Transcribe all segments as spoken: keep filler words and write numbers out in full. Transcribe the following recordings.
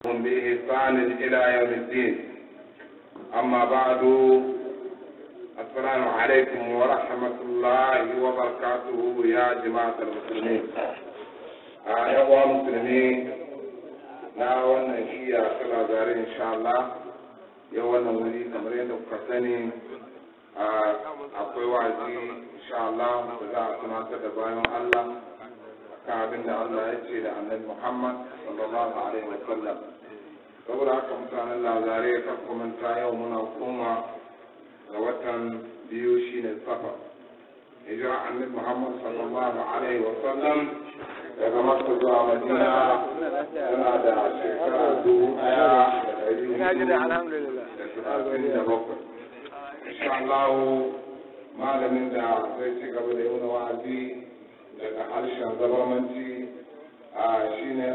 بإحسان إلى يوم الدين. أما بعد، السلام عليكم ورحمة الله وبركاته يا جماعة المسلمين. يا مسلمين، na wannan shiya suna zare insha Allah yau wannan wuri kamar yadda kuka sani akwai wazi insha Allah da za a tunatar da bayan Allah akan abin da Allah ya ce da annabi Muhammad sallallahu alaihi wa sallam. saboda haka mutanen lazare kan kumanta yau muna koma ga watan biyu shine safar, hijira annabi Muhammad sallallahu alaihi wa sallam daga Makka zuwa Madina yana da shekara dubu ɗaya da ɗari hudu da talatin da bakwai. Insha Allah malamin da zai ci gaba da yi wa'azi daga harshen zabarmanci a shine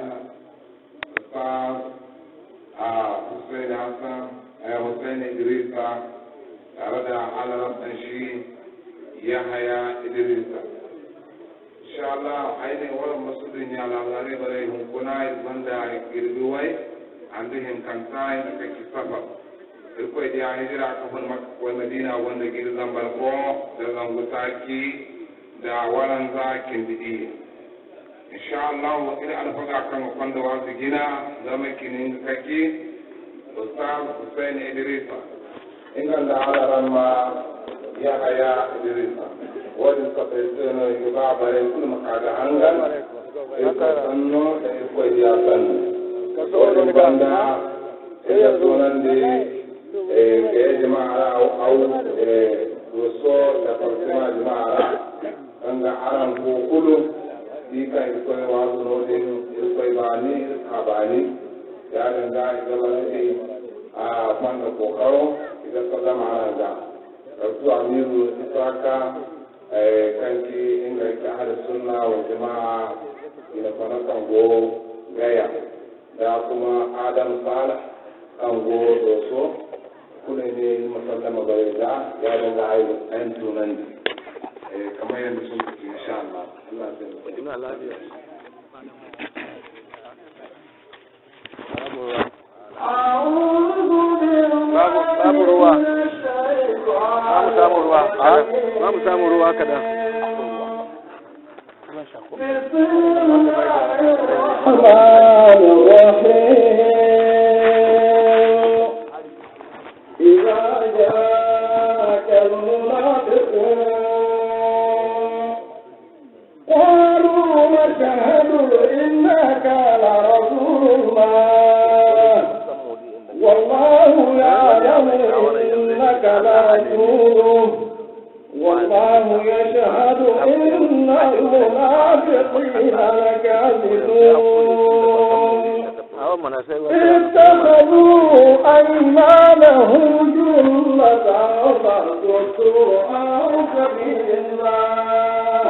Ustaz Hussein Hassan Hussein Idrisa tare da alaran shi Yahaya Idrisa. insha Allah ainihin wurin masudin ya lalare bare hunkuna wanda girbi wai an zihin kanta da kake safa irkwai da ya hijira kafin makwai madina wanda giri zambar ko da zangutaki da waran zakin biɗi. insha Allah ina alfaga kan kwanda wasu gina zama kinin kake Ustaz Hussein Idrisa inda da alaran ma ya haya Idrisa wajen kafin yi ba bare kuma kaga hangan ita sanno da iko ya sanno wajen banda ya zonan da ke jama'a au doso da farsima jama'a wanda aran ko kudu ika iko ya wazo nodin iko ba ni ka ba ni ya danga ita wani a wanda kokaro ita ka zama aran da rasu amiru ita ka kanki inda yake hada sunna wa jama'a ina kwana kango gaya da kuma adam salih kango doso kuna ne masallama bai da ya daga haihu ɗan tunan ne kamar yadda sun fi insha Allah Allah zai ina lafiya babu ruwa babu samun ruwa babu samun ruwa kaɗan. والله يشهد إن المنافقين لكاذبون اتخذوا أيمانهم جنة فاصدوا عن سبيل الله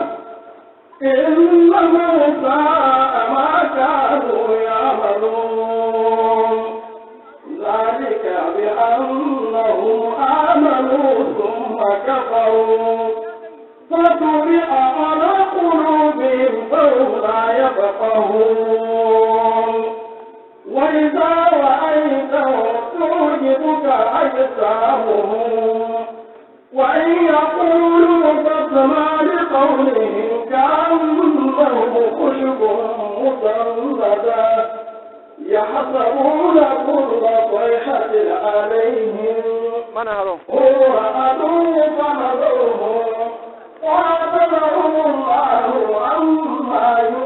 إنهم ساء ما كانوا يعملون ذلك بأنهم آمنوا ثم كفروا فطبع على قلوبهم فهم لا يفقهون وإذا رأيتهم تعجبك أجسامهم وإن يقولوا تسمع لقولهم كأنهم خشب مسندة يحسبون كل صيحة عليهم هو عدو فحذرهم وعذرهم الله عما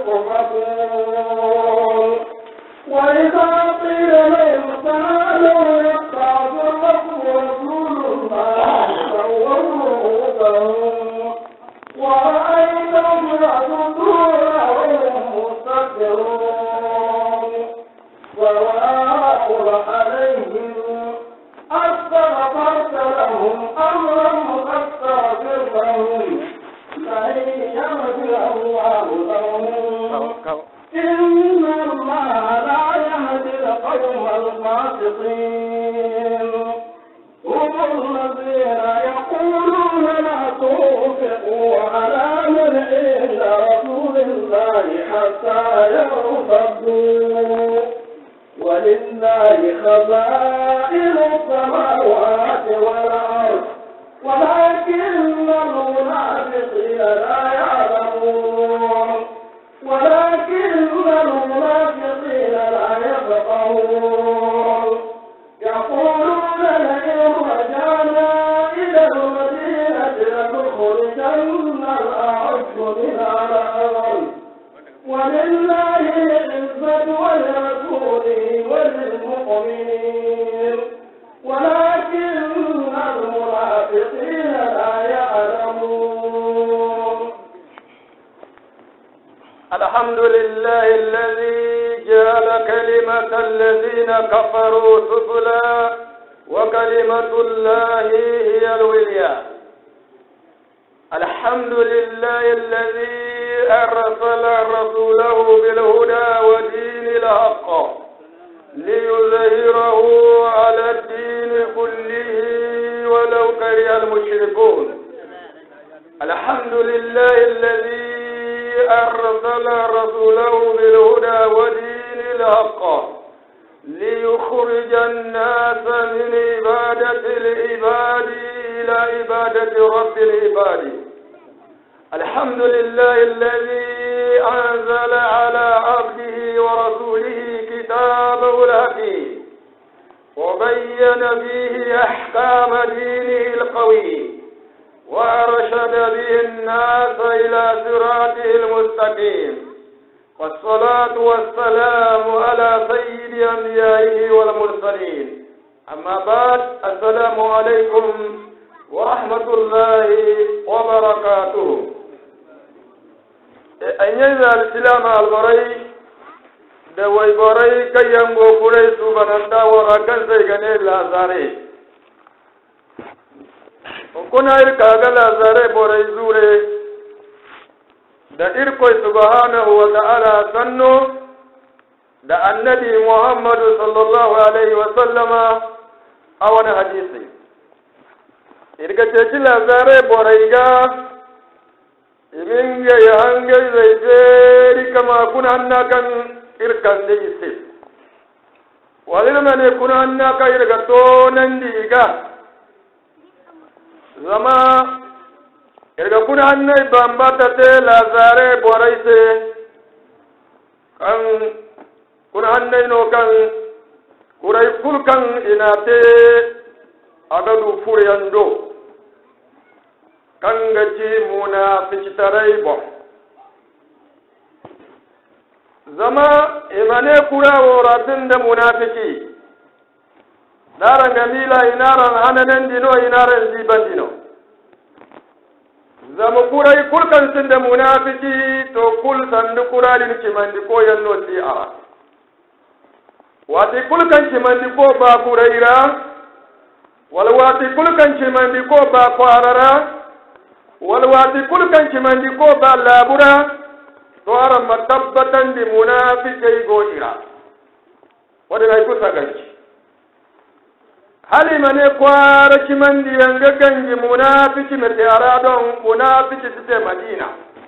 يؤفكون وإذا قيل لهم تعالوا يستغفر لكم رسول الله سووا رؤوسهم ورأيتهم يصدون وهم مستكبرون وواقل عليهم أستغفرت لهم أم لم أستغفر لهم لن يغفر الله لهم إن الله لا يهدي القوم الفاسقين هم الذين يقولون لا تنفقوا على من عند رسول الله حتى يرتدوا ولله خزائن السماوات والأرض ولكن المنافقين لا يعلمون ولكن المنافقين لا يفقهون يقولون لئن رجعنا إلى المدينة لنخرجن الأعز منها الأذل ولله العزة ولرسوله وللمؤمنين ولكن المنافقين لا يعلمون. الحمد لله الذي جعل كلمة الذين كفروا سفلا وكلمة الله هي العليا. الحمد لله الذي أرسل رسوله بالهدى ودين الحق ليظهره على الدين كله ولو كره المشركون. الحمد لله الذي أرسل رسوله بالهدى ودين الحق ليخرج الناس من عبادة العباد إلى عبادة رب العباد. الحمد لله الذي أنزل على عبده ورسوله كتابه الحكيم وبين فيه أحكام دينه القوي وأرشد به الناس إلى صراطه المستقيم. والصلاة والسلام على سيد أنبيائه والمرسلين. أما بعد، السلام عليكم ورحمة الله وبركاته. أيها الإسلام البري دوي بري كي ينبو بري سبحانه وركن سيغني لازاري وكنا إركاغ لازاري بري زوري da irkoi subhanahu wa ta'ala sanno da annabi Muhammadu sallallahu alaihi wa sallama a wani hadisi irga ceci lazare boraiga imin ya yi hangai zai jeri kama kuna hannu kan irkan da isi walilma ne kuna hannu kan irga tonan diga zama irga kuna hannu bambata te lazare borai se kan kuna hannu no kan kurai fulkan ina te agadu furyando kan gaci munafiqtarai bo zama imane kura woratin da munafiki naran gamila inaran hananan dino inaran ziban dino zama kurai kulkan sun da munafiki to kul sandu kuralin kimandi ko yanno si'a wati kulkan kimandi ko ba kuraira walwati kulkan kimandi ko ba kwarara walwati kulkan kimandi ko ba labura to aran matabbatan di munafikai go ira wanda ai kusa ganci hali mane kwara kimandi yanga ganji munafiki mete aradon munafiki tete Madina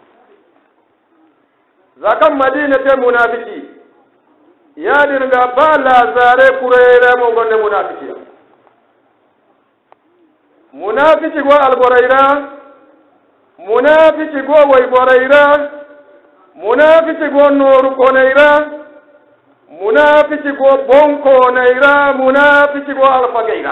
zakan Madina te munafiki ya dirga ba lazare kurere mo gonde munafiki munafiki go alboraira munafiki go wayboraira munafiki go noru konaira munafiki go bonko naira munafiki go alfagaira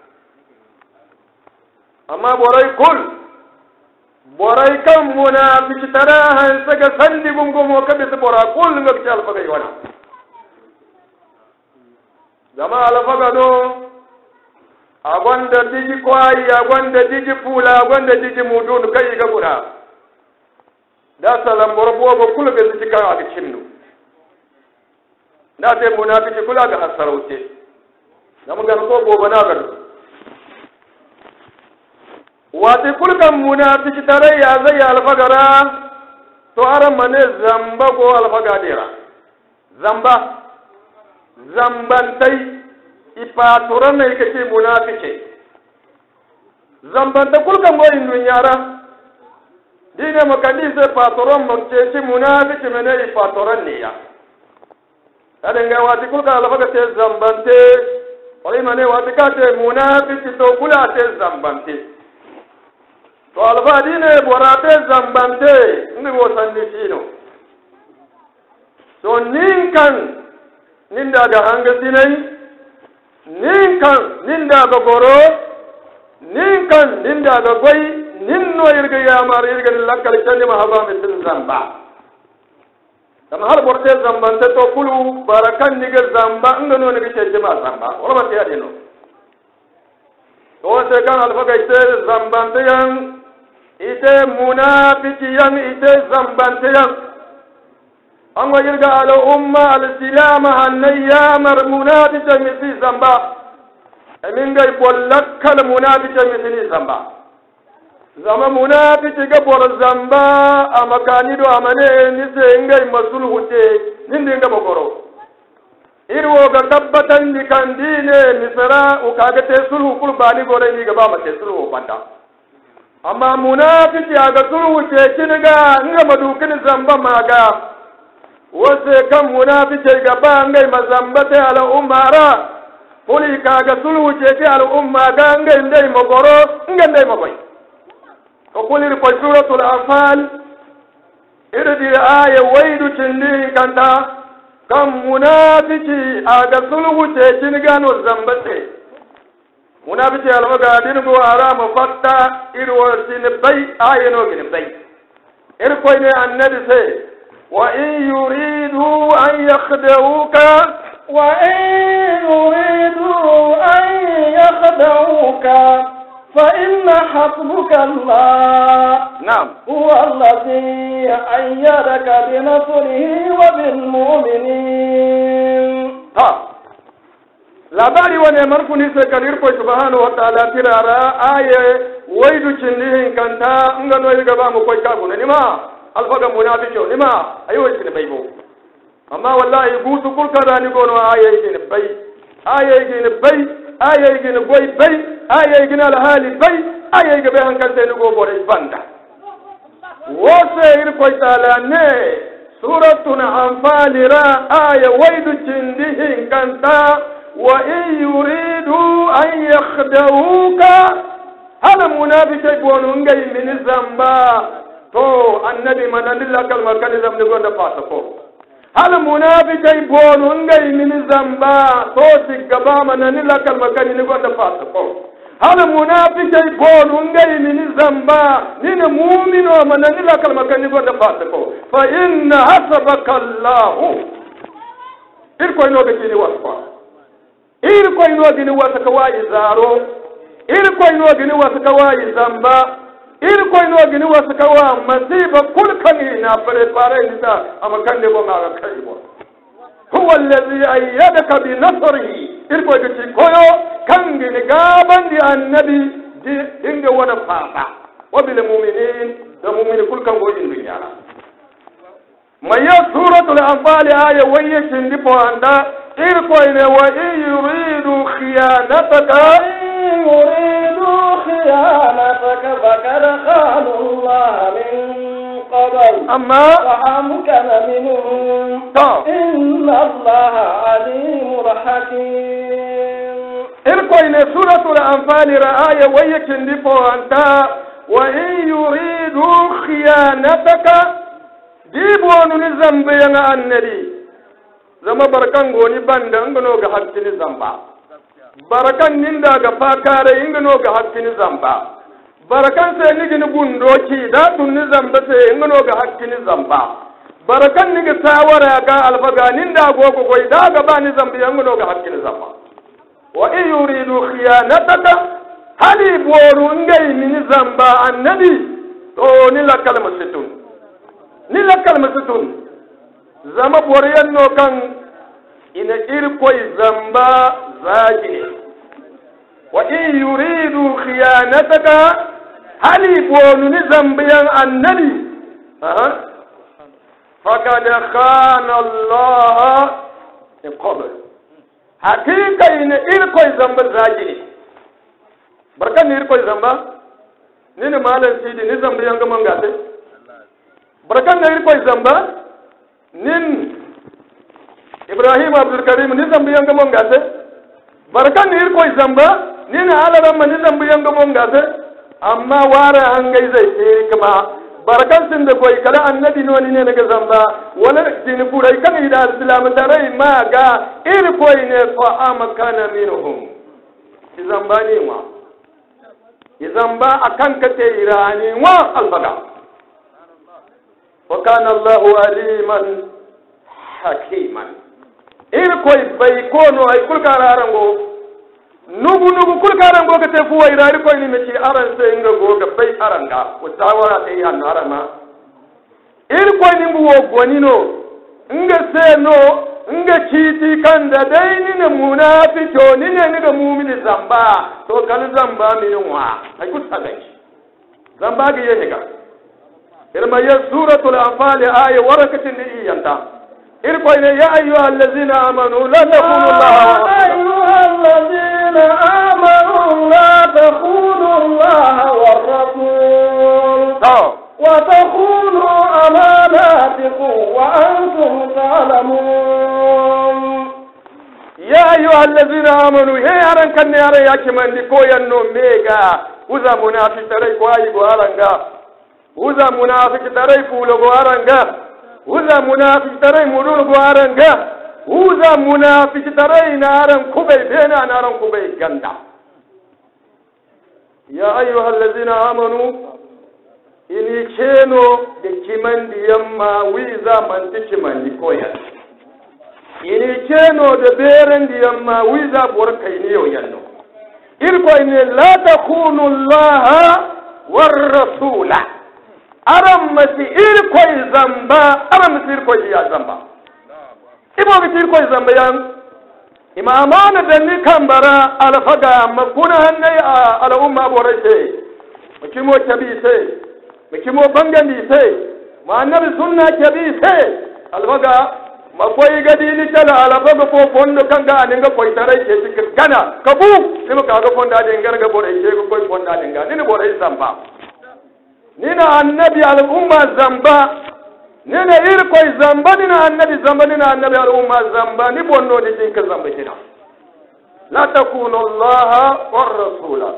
amma borai kul borai kan munafiki tara han saka sandi gumgo mo kabe su bora kul ngak alfagai wana zama alfaga do agwanda diji kwai agwanda diji fula agwanda diji mudun kai ga gura da salam borbo go kul ga zika ga cinnu na te munafiki kula ga asarauce namu ga ko gobe na gado wati kulkan munafiki tarayya zai alfagara to aran mane zamba go alfagadera zamba zambantai ipaturan ne kace munafiki zambanta kulkan go indun yara dine makandi se paturan makce ci munafiki mene ipaturan ne ya adenga wati kulka alfaga te zambante wala mane wati kate munafiki to kula te zambante to alfa dine borate zambante ndi wo sanni fino so ninkan ninda ga hanga sinai ninkan ninda ga goro ninkan ninda ga goy ninno irga yamar irga lakkal tani mahaba misil zamba kama har borte zambante to kulu barakan niga zamba ngano niga cece ma zamba wala ma tiya dino to se kan alfa ga ite zambante yang ite munafiki yang ite zambante yang ango yirga ala umma al silama hanayya mar munafiki misi zamba amin ga bollakkal munafiki misi zamba zama munafiki ga bor zamba amakani do amane ni se ngai masulhu te nindi nga bogoro irwo ga tabbatan ni kandine misra o kaga te sulhu qurbani gore ni ga ba ma te sulhu banda amma munafiki aga sulhu te kiniga nga madukin zamba maga wose kan munafiki ga ba ngai mazamba te ala umara poli kaga sulhu te ala umma ga ngai ndai mogoro ngai ndai mogoy وقل لكم سورة الأنفال إردي آية ويد تندي كانتا كم منافقي أغسله تيتنغانو الزنبتي منافقي على مقادين بو آرام فتا إروسين بي آية نوغين بي إرقوين النبي سي وإن يريدوا أن يخدعوك وإن يريدوا أن يخدعوك فإن حسبك الله نعم هو الذي أيدك بنصره وبالمؤمنين ها labari wane marfu ni se kadir ko subhanahu wa ta'ala tirara aye waidu chinni kanta ngano yiga ba mu koy kagu ni ma alfaga munafiqo ni ma ayo shi baybo amma wallahi gusu kul kada ni gono aye shi bay aye shi bay aye shi goy bay aye shi alhali bay aye shi be hankal te ni go bore banda wose ir koy ta'ala ne suratul anfal ra aye waidu chinni kanta وإن يريدوا أن يخدعوك هذا منافق يقولون جاي من الزنبا تو النبي من الله كلمة كنزم نقول دفاتكو هذا منافق يقولون جاي من الزنبا تو سكبا من الله كلمة كنزم نقول دفاتكو هذا منافق يقولون جاي من الزنبا نين مؤمن ومن الله كلمة كنزم نقول دفاتكو فإن حسبك الله إلكو ينوبي كيني وصفا iri koy no gini wasa kawai zaro iri koy no gini wasa kawai zamba iri koy no gini wasa kawa masiba kul kani na pare pare nita amakan de bo ma kai bo huwa allazi ayyadaka bi nasrihi iri koy giti koyo kan gini gaban di annabi di dinga wona fafa wa bil mu'minin da mu'min kul kan go in dunya maya suratul anfal aya wayakin di po anda إرقين وإن يريدوا خيانتك إن يريدوا خيانتك فقد خانوا الله من قبل أما فأمكن منهم إن الله عليم حكيم إرقين سورة الأنفال رآية ويكن لفو أنت وإن يريدوا خيانتك ديبون لزنبين النبي zama barkan goni banda ngano ga hakkini zamba barakan ninda ga fakare ingano ga hakkini zamba barakan sai nigi ni gundo ki da tun ni zamba sai ngano ga hakkini zamba barakan nigi tawara ga alfaga ninda gogo goi da ga bani zambi ngano ga hakkini zamba wa in yuridu khiyanataka hali boru ngai ni zamba annabi to ni la kalma situn ni la kalma situn zama boriyan no kan ina irkoi zamba zagi wa in yuridu khiyanataka hali bonu ni zambiyan annabi aha faqad khana Allah in qabl hakika ina irkoi zamba zagi barkan irkoi zamba ni ne malan sidi ni zambiyan ga mangate barkan irkoi zamba nin Ibrahim Abdul Karim ni zambi yanga mongase barkan ni ko zamba ni na alaran man ni zambi yanga mongase amma wara hangai zai ke kuma barkan sin da koy kala annabi no ni ne daga zamba wala din burai kan ida islam tarai ma ga ir koy ne fa amakana minhum zamba ni wa zamba akan ka te irani wa alfaga wa kana Allah aliman hakiman ir koy bay kono ay kulkararango nugu nugu kulkarango ka te fuwa irari koy ni meti aran se nga go ga bay aranga o tawara te ya narama ir koy ni mbu wo gonino nga se no nga chiti kanda dai ni ne munafiko ni ne ni ga mu'mini zamba to kan zamba mi wa ay kutagai zamba ga yega irma ya suratul anfal aya warakatin ni yanta إرقوا يا أيها الذين آمنوا لا تخونوا الله أيها الذين آمنوا لا تخونوا الله والرسول وتخونوا أماناتكم وأنتم تعلمون يا أيها الذين آمنوا هي أرن كن يرى يكمن لكويا نوميغا وذا منافق تريك وايغو أرنغا وذا منافق تريك ولغو أرنغا وذا منافق تري مرور بوارنغا وذا منافق تري نارن كوبي بينا نارن كوبي غندا يا أيها الذين آمنوا إني كينو دكيمان ديما ويزا من تكيمان ديكويا إني كينو دبيرن ديما ويزا بوركينيو ينو إلكو إني لا تخونوا الله والرسول aram masi ir koy zamba aram masi ir koy ya zamba ibo bi ir koy zamba yan imamana danni kambara alfaga makuna hanai ala umma borate mikimo tabise mikimo bangani se ma annabi sunna tabise alfaga makoy gadi ni kala alfaga fo fondo kanga aninga koy tarai ke tikir gana kabu nima kaga fonda de ngarga borate ko koy fonda de ngani ni borate zamba nina annabi al'umma zamba nina irkoi zamba nina annabi zamba nina annabi al'umma zamba ni bonno ni jinka zamba kina la takunu Allah war rasula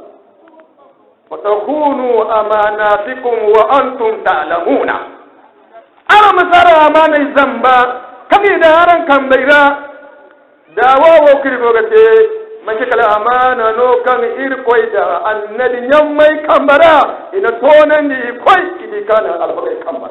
wa takunu amanatikum wa antum ta'lamuna ara masara amana zamba kami da aran kambaira dawo wo kirgo gate mace kala amana no kan irkoi da annabi nyammai kambara ina tonan ni koi idi kana alfagai kambara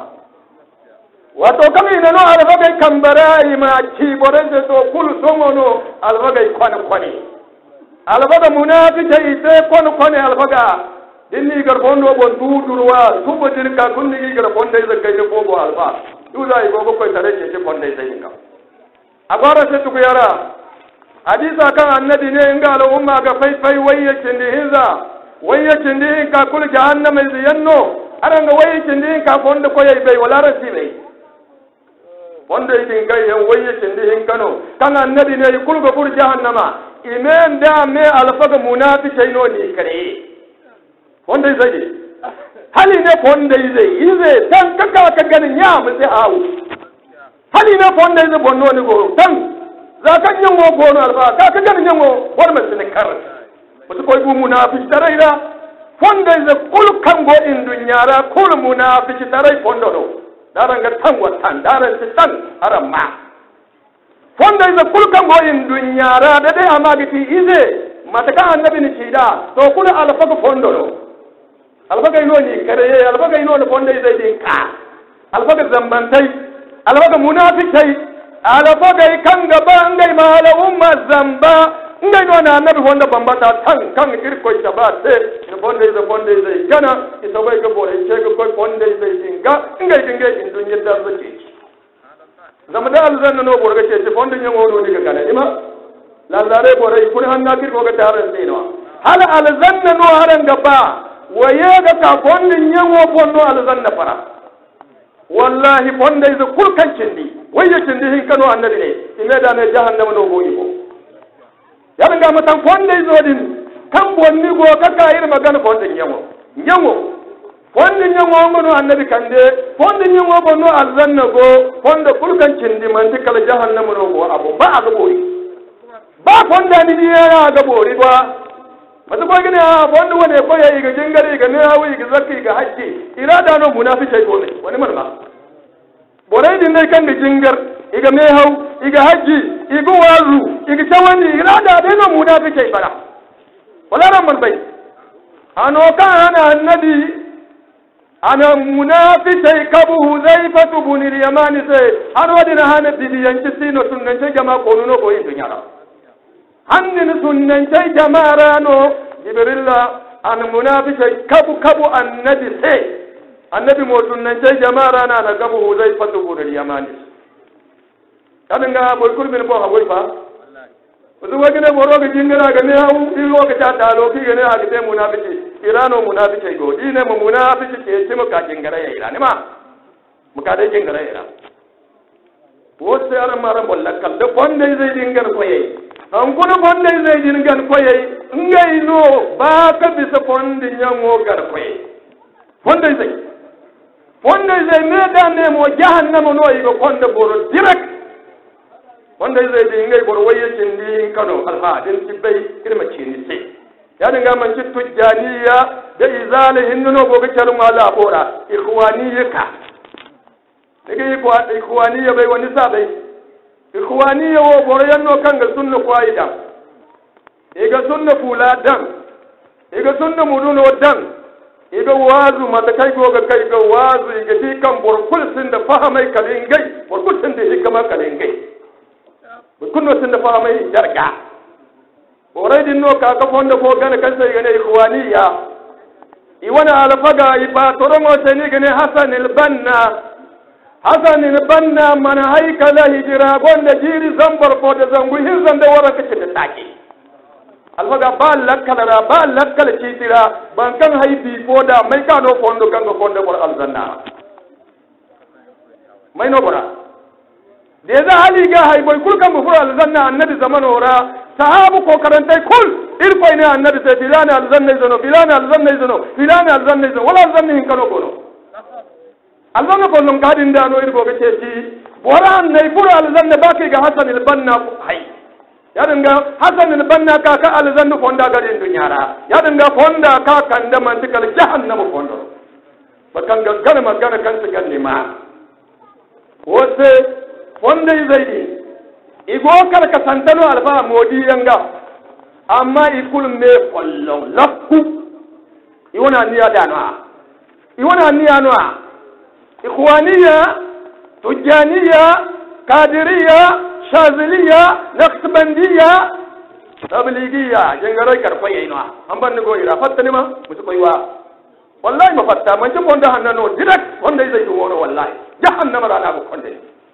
wato kan ina no alfagai kambara ima ki borenje to kul songono alfagai kwana kwani alfaga munafika ite kwana kwani alfaga dinni garbondo bon tudurwa subo dirka kunni garbondo zakai ne bobo alfa duda igo ko tare ke ce bonde sai ka agora se tuku yara hadisa kan annabi ne in ga al'umma ga faifai wayyacin da hinza wayyacin da in ka kula jahannama ziyanno aran ga wayyacin da in ka fonda koyai bai wala rasi bai wanda yake ga yan wayyacin da in kano kan annabi ne ya kulga fur jahannama imen da me alfaga munafikai no ni kare wanda zai hali ne fonda zai yize dan kaka ka ganin ya mu sai hawo hali ne fonda zai bonno ni go dan za ka nyango gono alba ka ka gan nyango war ma sin kar wato koy bu munafiq taraira fonda ze kul kango in dunyara kul munafiq tarai fondo do daranga tangwa tan daran tan aramma fonda ze kul kango in dunyara da dai amagiti ize mataka annabi ni cida to kul alfa ko fondo do alfa ga ino ni kare alfa ga ino fonda ze din ka alfa ga zambantai alfa ga munafiqai alfagai kan gaba ngai mala umma zamba ngai no na nabi wanda bambata tan kan kirko shabate ni bonde ze bonde ze kana isabai ga bore ce ga koi bonde ze dinga ngai dinga in dunya da zake zama da alzanna no borga ce ce bonde nyango no diga kana ima la zare bore kun hanna kirko ga taran sai no hal alzanna no haran gaba waye ga ka bonde nyango bonno alzanna fara wallahi bonde ze kulkan cindi waye cindi hin kano annabi ne ime da ne jahannama no go yibo ya ga matan bonde zo din kan bonni go kaka ir magana bonde nyango nyango fondi nyango ngono annabi kande fondi nyango bonno aljanna go fonda kulkan cindi manti kala jahannam no go abo ba aga bori ba fonda ni ya aga bori ba mata ko gine a fonda wone ko yayi ga jingare ga ne hawi ga zakki ga hakki irada no munafikai go ne wani man ma borai din dai kan ga jingar iga me hau iga haji iga wazu iga tawani irada dai no munafikai bara wala ran man bai ano kan ana annabi ana munafikai kabu huzaifatu bunil yamani sai har wadina hana bidiyan sino sunnan ce jama ko no ko yin dunyara hannin sunnan ce jama'ara no jibrilla an munafikai kabu kabu annabi sai annabi mo sunnan ce jama'ara na na kabu huzaifatu bunil yamani kadin ga boy kurbin bo ha fa wasu wagina boro ga jingara ga ne hawo iro ga ta dalo ki ne ha ga munafiki irano munafiki go dine mu munafiki ke ce muka jingara ya irani ma muka dai jingara ya wo sai ar mara bollakal da fonde zai dingar koyai an kuma fonde zai dingar koyai ngai no ba ka bisa fonde nyango gar koyai fonde zai fonde zai me da ne mo jahannama no yi go fonde boro direct wanda zai bi ngai bor waye cindi kano alha din tibai kirma cindi sai ya dinga man ci tujaniya da izalihin no goga calma la bora ikhwaniyaka dage ko ikhwaniya bai wani sabai ikhwaniya wo bor yanno kanga sunna qaida ega sunna fula dan ega sunna muduno dan ega wazu mata kai goga kai ga wazu ega di kan bor kulsin da fahamai kalin gai bor kulsin da hikama kalin gai kunno sinde faamay jarga oraydi no ka ka fonde ko gane kan sey gane ikhwaniya i wana ala faga i ba torongo seni gane hasan al banna hasan al banna man haykala hijra gonde jiri zambar ko de zangu hirzan de wara kace de taki al faga ba lakkala ra ba lakkala citira ban kan haybi foda may ka no fondo kan ko fonde bor aljanna may no bora da ya za hali ga haiboi kulkan bufur alzanna annabi zaman ora sahabu ko karantai kul irkoi ne annabi sai filani alzanna izano filani alzanna izano filani alzanna izano wala alzanna hin kano kono alzanna ko non kadin da no irgo gace ci bora annai fur alzanna baki ga hasan albanna hai ya dinga hasan albanna ka ka alzanna fonda garin dunyara ya dinga fonda ka kan da mantikal jahannam fondo bakan ga kana magana kan su ganni ma wose wanda zai yi igo karka santano alfa modi yanga amma ikul me kollon lakku iwana niya danwa iwana niya noa ikhwaniya tujaniya kadiriya shaziliya naqshbandiya tabligiya jengara karfa yinwa amban ni go ira fattani ma musu koywa wallahi ma fatta man ci bonda hannano direct wanda zai yi wono wallahi jahannama rana ko konde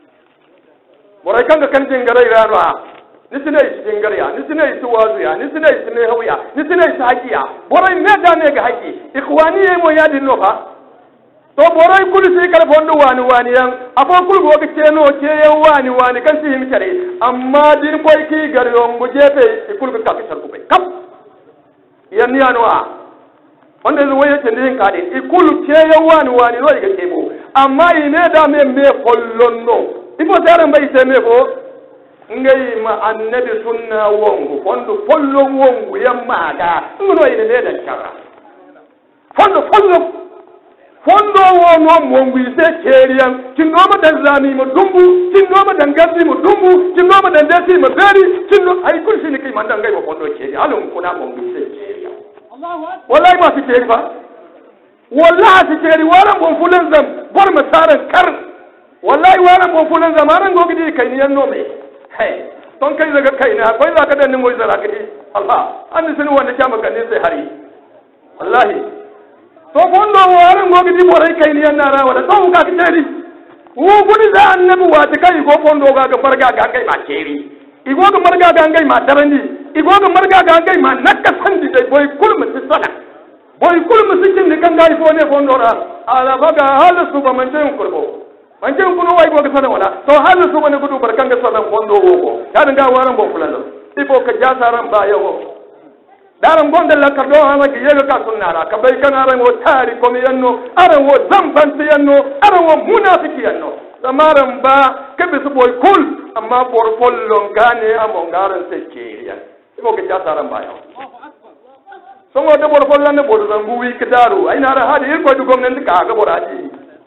borai kanga kan jingarai ranwa ni sinai jingariya ni sinai tuwazuya ni sinai sinai hawiya ni sinai hakiya borai ne da ne ga haki ikhwani mo ya dinno fa to borai kulu sai kala fondo wani wani yan afo kulu go ke ceno ce yan wani wani kan si mi kare amma din koy ki gariyo ngo jefe ikulu ka ka sarku bai kam yan ni anwa wanda zo waye tindin ka de ikulu ce yan wani wani no ga kebo amma ine da me me follonno ifo taran bai sai me ko ngai ma annabi sunna wongu fondo follo wongu yamma ga ngono ine ne da kara fondo follo fondo wono wongu ise keriyan tinno ma dan zami mo dumbu tinno ma dan gazi mo dumbu tinno ma dan desi mo beri tinno ay kulsi ni kai mandan ngai mo fondo keri alon ko na wongu ise keriyan Allahu akbar wallahi ma fi keri fa wallahi fi keri wala bon fulan zam bor masaran kar wallahi wala mo fulan zamanan go gidi kai ni yanno me hey ton kai daga kai na akwai zaka da ni moyi zara gidi Allah an sani wanda kya maka ne sai hari wallahi to fondo waran go gidi borai kai ni yanna ra wala to ka kitari wo gudi za annabi wa ta kai go fondo ga ga barga ga kai ma keri igo ga marga ga ngai ma darani igo ga marga ga ngai ma nakka sandi dai boy kulmu tsala boy kulmu sikin ni kan gai fo ne fondo ra ala baga halu su ba manjen kurbo manjen kuno wai go ga sana wala to halu su bane gudu barkan ga sana fondo wogo ya dinga waran bo fulano ifo ka ja saran ba yawo daran gonda la ka do ama ki yega ka sunnara ka bay kan aran wo tari ko mi yanno aran wo zamban ti yanno aran wo munafiki yanno samaran ba ke be boy kul amma bor follon gane amo ngaran se kiriya imo ke jasaran ba yo songo de bor follon ne bor zangu wi kidaru ay na ra hadi ko du gomnati ka ga boraji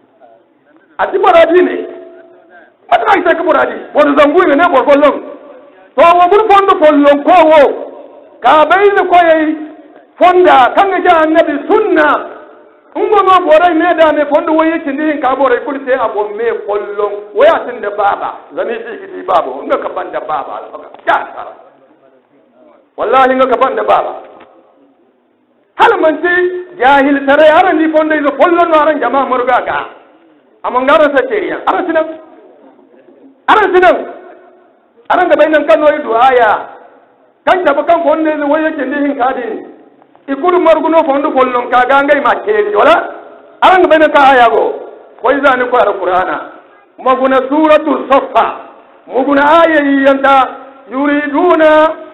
ati boraji ne ati ay ta boraji bor zangu ne bor follon to wo bur fondo follon ko wo ka bayni koy fonda kanga ja annabi sunna ungo no boray me da me fondo woyi tindi ka boray kulite abo me follon waya tinde baba zami shi kiti babo nga ka banda baba ja sara wallahi nga ka banda baba hal manti jahil tare aran ni fondo izo follon no aran jama murga ga amangara sa teriya aran sinan aran sinan aran da bainan kan noyi duaya kan da bakan ko ne waye tindi hin kadin ikulu marguno fondo follon ka gangai ma keri wala arang bene ka ayago ko izani ko alqur'ana maguna suratul safa muguna ayayi yanta yuriduna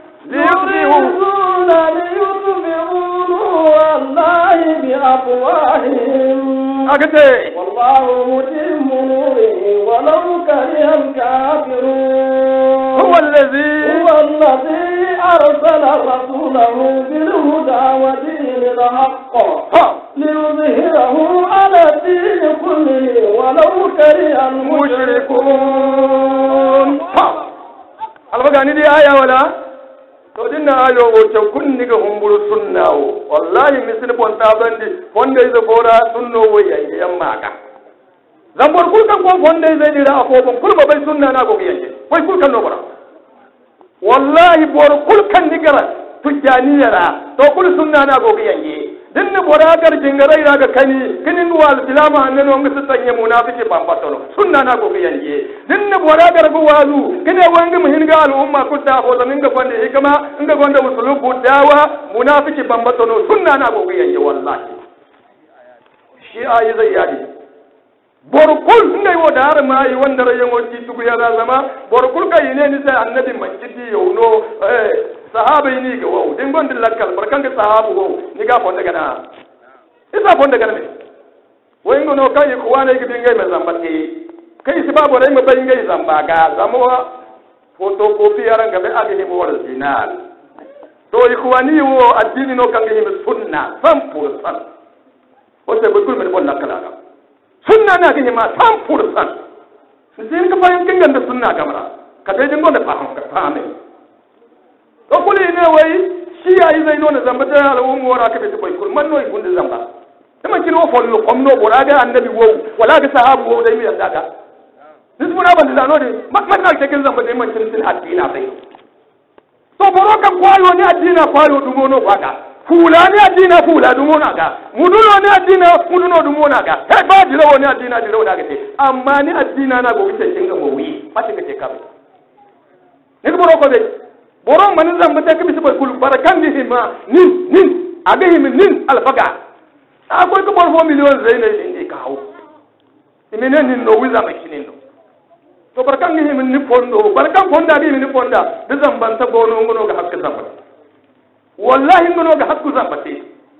liyudhiruna liyudhhiru wallahi bi afwahihim agate wallahu mutimmu nurihi walau karihal kafirun huwa alladhi huwa alladhi أرسل رسوله بالهدى ودين الحق ليظهره على الدين كله ولو كره المشركون. البغاني دي آية ولا؟ تودينا آية وتكون هم برسولنا والله مثل بنتابن دي فند إذا فورا سنو ويا يماكا. زمبر كل كم كم فند إذا جرا أفوهم كل ما بيسوننا ناقو بيجي. وين كل كم نبرا؟ wallahi bor kul kan digara tujaniyara to kul sunna na go giyange dinne bora gar jingara ira ga kani kinin wal islam hanne no ngisa tanye munafiki bambatono sunna na go giyange dinne bora gar go walu kine wangi muhinga al umma kutta ho zamin ga fande hikama inga gonda musulubu dawa munafiki bambatono sunna na go giyange wallahi shi ayi zai yadi borkul ngai wo dar mai wanda rayen wati tugu ya zama borkul kai ne ni sai annabi manjidi yauno eh sahabai ni ga wo din gondin lakkal barkan ga sahabu wo ni ga fonda gana isa fonda gana me wo ingo no kai ko wane ga bingai me zambate kai si babu rai me bai ngai zamba ga zamawa photocopy aran ga be age ni mo original to ikhwani wo addini no kan ga ni sunna cent percent o se borkul me bon lakkal ga sunna na gani ma san fursan sai ka fayin kingan da sunna gamara ka dai dingo da fahim ka fahime to kuli ne wai shi yayi zai nuna zamba da al'ummu wara ka bi bai kurman no ibun da zamba kuma kin wo follo kom no bora ga annabi wo wala ga sahabu wo dai mi yadda ga nismu na ban da no de makman na cikin zamba dai man cin sin addina bai to boro ka kwalo ne addina kwalo dumo no kwaga fulani addina fula dumo naga mudulo ni addina muduno dumo naga he ba dilo ni addina dilo naga te amma ni addina na go kite kinga mo wi pati kete kabe ni boro ko be boro man zamba te kibi sibal kul barakan di hima nin nin aga him nin alfaga a ko ko bor fo million zeyna indi ka haw imene nin no wiza makinin no to barakan di him ni fondo barakan fonda di ni fonda de zamba ta gono ngono ga hakka zamba wallahi ngono ga hakku zambate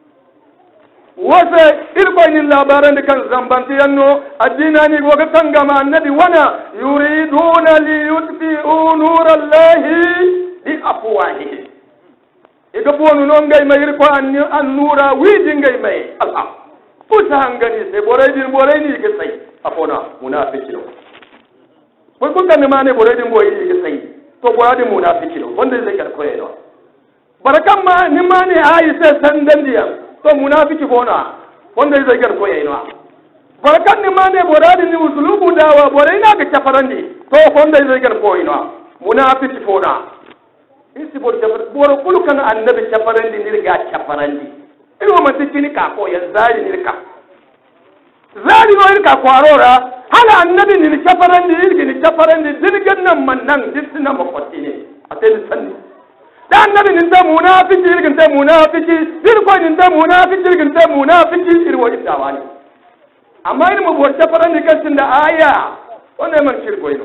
wasa irko ni labaran kan zambante yanno addina ni goga tangama annabi wana yuriduna li yutfi'u nurallahi bi afwahihi iga bonu non ngay may irko an an nura widi ngay may allah fusa hangani se boray din boray ni ke sai afona munafiki ko ko kan ma ne boray din boy ni ke sai to boray munafiki wanda zai kar koyewa barakan ma ni ma ne ayi sai sandan diya to munafiki bona wanda zai gar ko yayi no barakan ni ma ne boradi ni usulubu dawa borai na ga tafarandi to wanda zai gar ko yayi no munafiki bona isi bor tafar bor kulukan annabi tafarandi ni ga tafarandi ino man tikini ka ko ya zari ni ka zari no ka kwarora hala annabi ni tafarandi ni tafarandi dirgan nan man nan disna makwatini atai sanni dan nabi nin ta munafiki irgin ta munafiki dirko nin ta munafiki irgin ta munafiki irwo idawani amma in mu borta faran dikan tin da aya wannan man shirko ino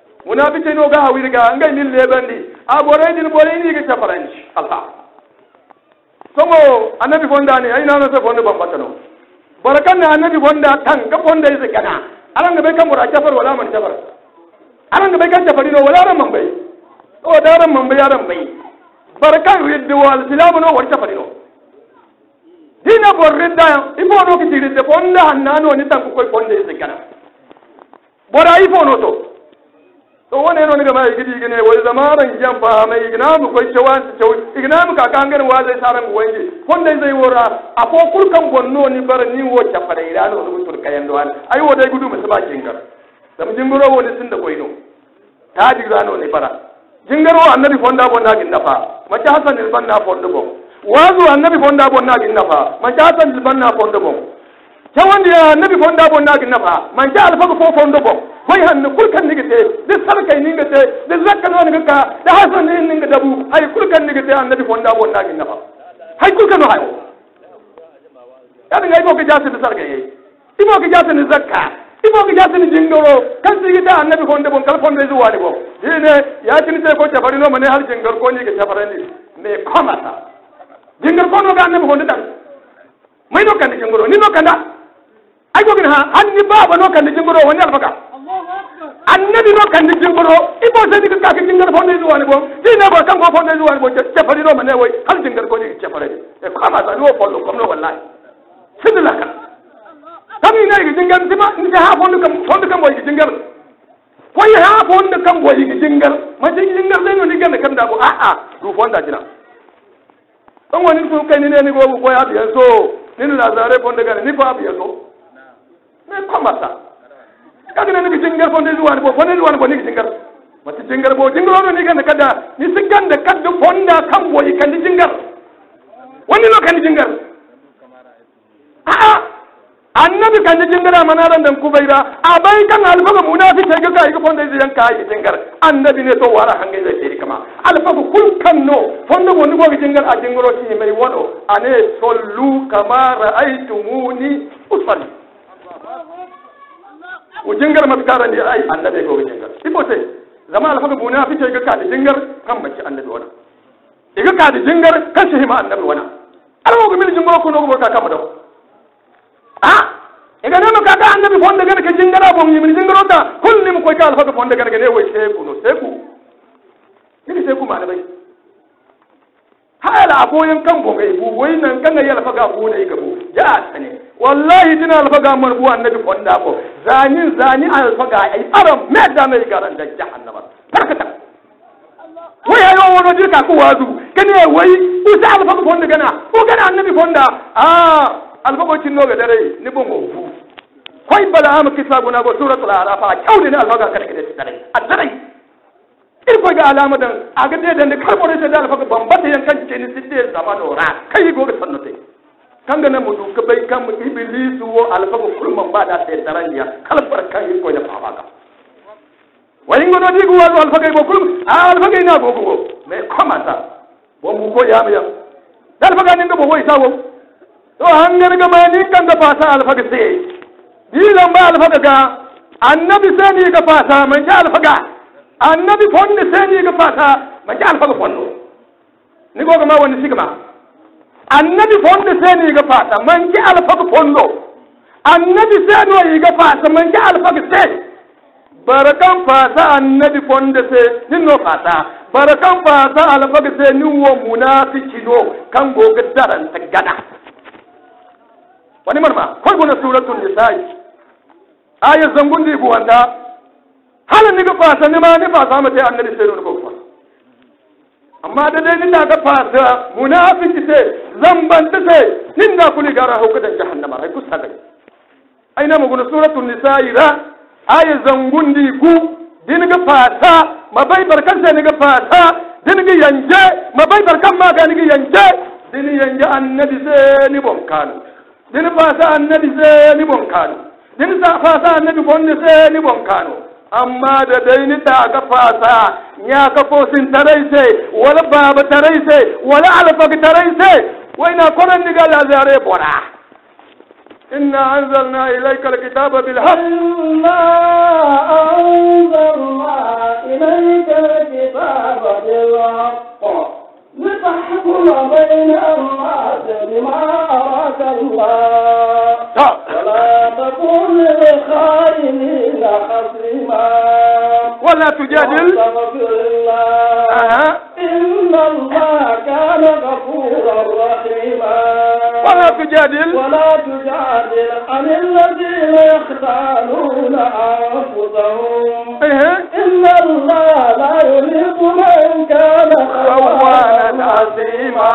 munafiki no ga hawi daga ngai lille bandi a borai din borai ni ga ta faran Allah songo annabi fonda ni ayna no se fonda bambatano barakan na annabi fonda tan ka fonda yake kana alanga bai kan mura jafar wala man jafar alanga bai kan jafari no wala ran man bai o daran man bai yaran bai barakan riddu wal silamu no war jafari no dina bor ridda ibo no ki ridde fonda hannano ni tan ko fonda yake kana bora ifo no to to wane no niga mai gidi gine wai zamaran jamfa mai igna mu koi cewan cew igna mu ka kangan wa zai saran wangi fonda zai wora afo kulkan gonno ni bar ni wo chapare ira no no tur kayan do an ai wo dai gudu musu ba jingar dam jingoro woni sun da koino ta digra no ni bara jingaro annabi fonda bonna gin nafa mace hasan il banna fondo bon wazu annabi fonda bonna gin nafa mace hasan il banna fondo bon tawandi annabi fonda bonna gin nafa mace alfa ko fondo bon koy hanne kulkan nigete de sarkay ningete de zakkan woni ka da hasan ni ninga dabu ay kulkan nigete annabi fonda bonna gin nafa hay kulkan no hayo yadda ngay bokk jaase de sarkay ibo ko jaase ni zakka ibo ko jaase ni jingoro kan sigite annabi fonda bon kala fonda zuwa ni bo dine ya tinite ko tafari no mane hal jingar ko ni ke tafarani me komata jingar ko no ga annabi fonda tan may no kan jingoro ni no kanda ay ko gina hanni baba no kan jingoro woni alfaka annabi no kan jingoro ibo se diga ka jingar fonda zuwa ni bo dine bo kan ko fonda zuwa ni bo tafari no mane way hal jingar ko ni ke tafarani e komata no follo kom no wallahi sidlaka kami ne ga jingar dima ni ha fonda kam fonda kam boy jingar koy ha fonda kam boy jingar ma jingar le no ni ganda kam da ko a a du fonda jina don wani su kai ni ne ni go ko ya biya so ni na zare fonda ga ni fa biya so me komata kaga ne ni jingar fonda zuwa ni bo fonda zuwa ni bo ni jingar mata jingar bo jingar no ni ganda kada ni su ganda kaddu fonda kam boy kan jingar wani no kan jingar a a annabi kan jingara manaran dan kubaira abai kan alfaga munafice ga kai ko fonda zai yanka yi jingar annabi ne to wara hange zai tiri kama alfaga kul kan no fonda woni go jingar a jingoro ci mai wono ane sallu kama ra'aytumuni usalli o jingar matkara ne ai annabi go jingar ibo sai zama alfaga munafice ga kai jingar kan mace annabi wona iga ka jingar kan shi ma annabi wona alwo go mil jingoro ko no go ka kama da ah ega no kaka annabi fonda gana ke jingara bon yimi jingaro ta kulli mu koy ka alfa fonda gana ne way seku no seku ni seku ma da bai hala aboyin kan bo gai bu wai nan kan ya alfa ga bu ne ga bu ya tane wallahi dina alfa ga man bu annabi fonda ko zani zani alfa ga ai aram me da mai garan da jahannama tarkata wai ayo wono dirka ko wazu kane wai usa alfa fonda gana ko gana annabi fonda ah albagocin no ga dare ni bongo fu koy bala am kitabu na go suratul araf a kawde ne albaga kada kada dare a dare ir ko ga alama dan aga de dan karbo ne da albaga bambata yan kan ce ni sitte zamano ra kai go ga sannote kanga na mudu ka bai kam iblis wo albaga kulman ba da sai daranya kalbar kan yi ko ya fa baka wani ngono digu wa albaga go kulm albaga ina go go me komata bo mu ko ya me ya albaga ne go bo isawo to hangar ga mani kan da fasa alfaga sai dilan ba alfaga ga annabi sai ni ga fasa man ja alfaga annabi fonne sai ni ga fasa man ja alfaga fonno ni go ga ma wani sigma annabi fonne sai ni ga fasa man ja alfaga fonno annabi sai no yi ga fasa man ja alfaga sai barakan fasa annabi fonde sai ninno fasa barakan fasa alfaga sai ni wo munafiki no kan go ga daran ta gada wani marma koi gona suratul nisa'i aya zangundi bu wanda halan ni ga fasa ni ma ni fasa mata annabi sai ron ko fa amma da dai ni da ga fasa munafiki sai zamban ta sai nin da kuli gara hukudan jahannama ai kusa da aina mu gona suratul nisa'i ra aya zangundi ku din ga fasa mabai barkan sai ni ga fasa din ga yanje mabai barkan ma ga ni ga yanje din yanje annabi sai ni bonkanu din fasa annabi sai ni bonkano din sa fasa annabi bonne sai ni bonkano amma da dai ni ta ga fasa nya ka fosin tarai sai wala baba tarai sai wala alfa tarai sai waina koran ni ga la zare bora inna anzalna ilayka alkitaba bil haqq inna anzalna ilayka alkitaba bil haqq تحكم بين الناس بما أراك الله ولا تكن للخائنين خصيما ولا تجادل واستغفر الله أه. إن الله كان غفورا رحيما ولا تجادل ولا تجادل عن الذين يختانون أنفسهم أه. إن الله لا يحب من كان خوانا عظيما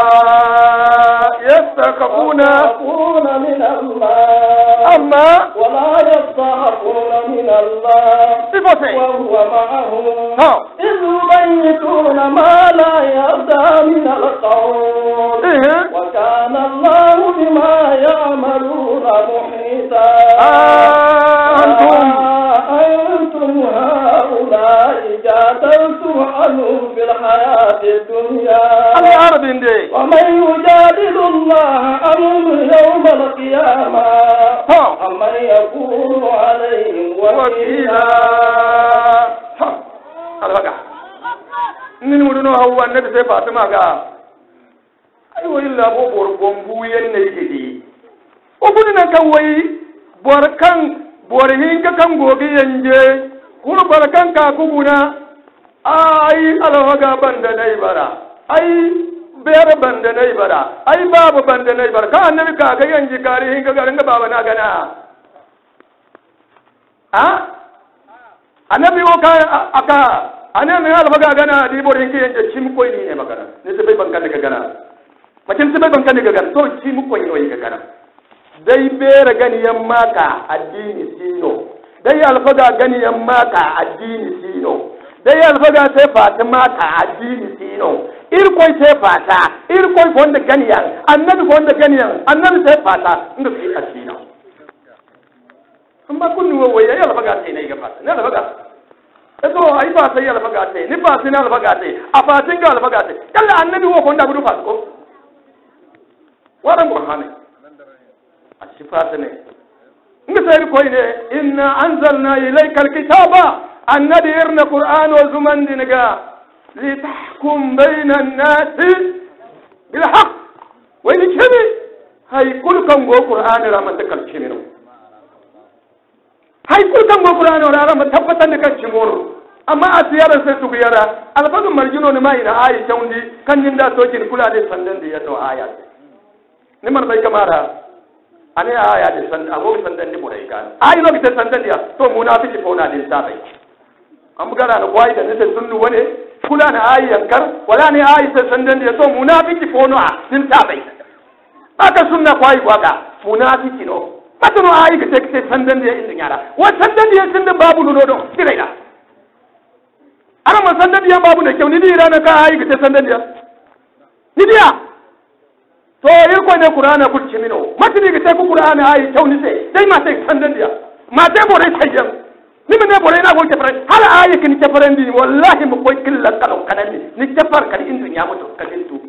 يستخفون من الله أما ولا يستخفون من الله صفته وهو معهم ها. إذ يبيتون ما لا يرضى من القول إيه. وكان الله بما يعملون محيطا آه أنتم أنتم هؤلاء جادلتم عنهم في الحياة الدنيا الأرض دي ومن يجادل الله عنهم يوم القيامة ومن يكون عليهم وكيلا البقى من ودنو هو النبي سي فاطمة قال أيوة إلا بو بوربون بوين نيجي وبدنا كوي بوركان بورهين كان غوغي ينجي كل بوركان كاكوبنا أي الوغا بند نيبرا أي بير بند نيبرا أي باب بند نيبرا كان النبي كاكا ينجي كارهين كارهين بابا ناغنا ها annabi wo ka aka annabi ne alfaga gana di borin ke yanje chim koy ni ne magana ne sai ban kan daga gana macin sai ban kan daga gana to chim koy ne ga gana dai bere gani yan maka addini sino dai alfaga gani yan maka addini sino dai alfaga sai fatima ka addini sino ir koy sai fata ir koy fonda gani yan annabi fonda gani yan annabi sai fata inda fi asina amma kunni wo waye yalla baga sai ne ga fata ne la baga eto ai ba sai yalla baga sai ni ba sai na la baga sai a fatin ga la baga sai kalla annabi wo ko ndagudu fata ko wadan qur'ani a sifata ne inda sai ko ne inna anzalna ilayka alkitaba annabi irna qur'an wa zuman dinaga li tahkum bayna an-nas bil haqq wa in kani hay kul kan go qur'ani ramata kalkimino hay kul kan go qur'ani ora ran tabbatan da kan cimoro amma a tiyara sai su yara alfadun marjino ne mai na ayi taundi kan yin da sokin kula da sandan da ya to aya ni man bai kamara ane aya da san abo sandan ni burai kan ayi lokacin sandan ya to munafiki ko na din sabai an bugara da kwai da nake sunnu wane kula na ayi yankar wala ne ayi sai sandan ya to munafiki ko no a din sabai aka sunna kwai kwaka munafiki no patano ayi ga tek sandan da indin yara wa sandan da sandan babu no do diraida ana man sandan da babu da kyau ni dira na ka ayi ga sandan da ni dia to ir ko ne qur'ana ku cimino matini ga tek qur'ana ayi kyau ni sai dai ma sai sandan da ma dai bore sayyan ni me ne bore na go tafare hala ayi kin tafare ndi wallahi mu koy killa kalo kanani ni tafar kan indin ya mutu kadin tu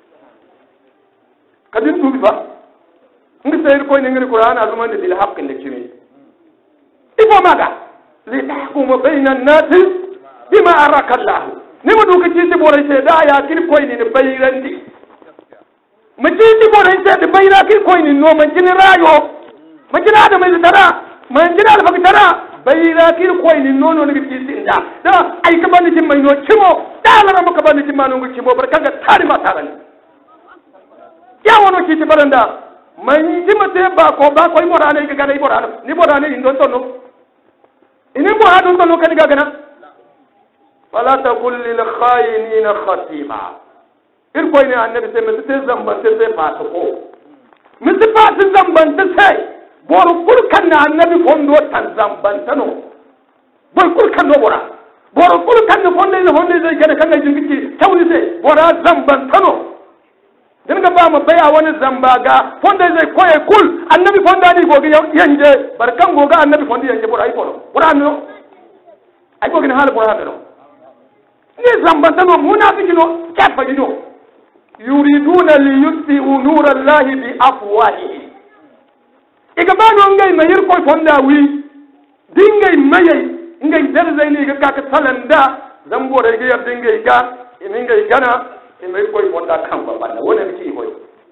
kadin tu ba ngi sayir koy ne ngi qur'ana azuma bil haqqin da kimi ifo maga li tahkumu bayna an-nas bima araka Allah ni mu duka ci bore sai da ya kin koy ne bayrandi mu ci bore sai da bayra kin koy ne no man kin rayo man kin da mai tara man kin da baka tara bayra kin koy ne no no ne ci sinda da ai ka bani kin mai no cimo da la maka bani kin manu ngi cimo barkanga tari ma tarani ya wono ci baranda man ji mate ba ko ba ko mo rane ga gana ibora ni bora ne indon tonno ini mo hadon tonno kan ga gana fala taqul lil khayinin khatima ir ko ne annabi sai mate zamban sai sai fata ko mate fata zamban ta sai bor kul kan na annabi fondo tan zamban tano bor kul kan do bora bor kul kan ne fonde ne fonde zai gana kan ga jingi tawni sai bora zamban tano dinga ba mu baya wani zambaga fonda zai koye kul annabi fonda ni gogi yanje barkan goga annabi fonda yanje bura ai kono bura no ai gogi hal bura no ni zambanta no munafiki no kafa no yuriduna li yutfi'u nura allahi bi afwahihi iga ba no ngai mayir ko fonda wi dingai mayai ngai darzai ni ga ka salanda zambore ga yar dingai ga iningai gana إما يقول يقول كم بابنا ولا بيجي يقول